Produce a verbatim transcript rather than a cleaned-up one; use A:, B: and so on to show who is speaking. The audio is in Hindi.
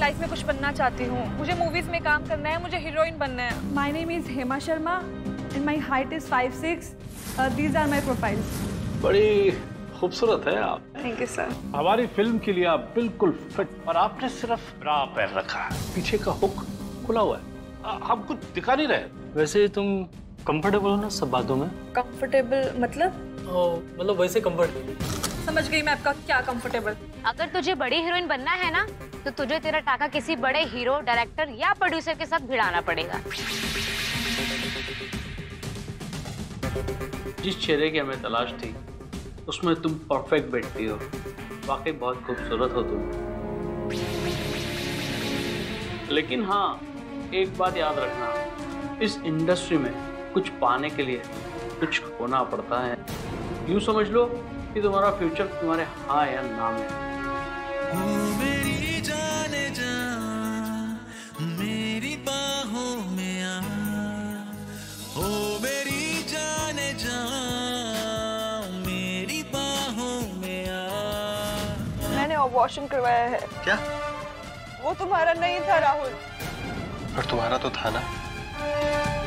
A: लाइफ में कुछ बनना चाहती हूँ। मुझे मूवीज में काम करना है, मुझे हीरोइन बनना है।
B: My name is Hema Sharma and my height is five six. These are my profiles.
C: बड़ी खूबसूरत है आप।
A: Thank you sir.
C: हमारी फिल्म के लिए आप बिल्कुल फिट, और आपने सिर्फ ब्रा पहन रखा है, पीछे का हुक खुला हुआ है, आ, आप कुछ दिखा नहीं रहे।
D: वैसे तुम कंफर्टेबल हो ना सब बातों में?
A: कंफर्टेबल मतलब?
D: मतलब वैसे कंफर्टेबल।
A: समझ गई मैं आपका क्या कंफर्टेबल।
E: अगर तुझे बड़ी हीरोइन बनना है ना, तो तुझे तेरा टाका किसी बड़े हीरो, डायरेक्टर या प्रोड्यूसर के साथ भिड़ाना पड़ेगा।
C: जिस चेहरे की हमें तलाश थी उसमें तुम परफेक्ट बैठती हो। वाकई बहुत खूबसूरत हो तुम। लेकिन हाँ, एक बात याद रखना, इस इंडस्ट्री में कुछ पाने के लिए कुछ खोना पड़ता है। यूँ समझ लो कि तुम्हारा फ्यूचर तुम्हारे हाँ या ना में।
F: ओ मेरी जाने जा, मेरी बाहों में आ, ओ मेरी जाने जा, मेरी बाहों में आ।
A: मैंने अबॉर्शन करवाया है।
G: क्या?
A: वो तुम्हारा नहीं था राहुल।
G: पर तुम्हारा तो था ना।